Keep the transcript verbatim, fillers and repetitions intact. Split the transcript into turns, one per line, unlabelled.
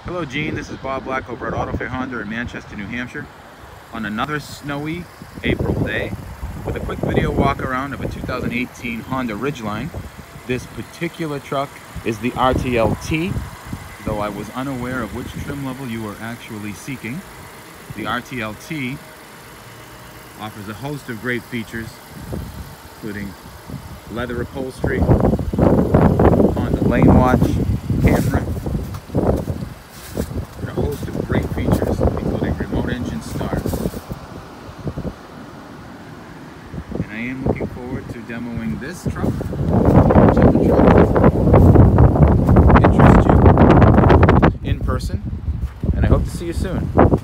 Hello Gene, this is Bob Black over at Auto Fair Honda in Manchester, New Hampshire on another snowy April day with a quick video walk around of a two thousand eighteen Honda Ridgeline. This particular truck is the R T L T, though I was unaware of which trim level you were actually seeking. The R T L T offers a host of great features, including leather upholstery, Honda lane watch, camera, and a host of great features, including remote engine start. And I am looking forward to demoing this truck, whichever truck interests you, in person, and I hope to see you soon.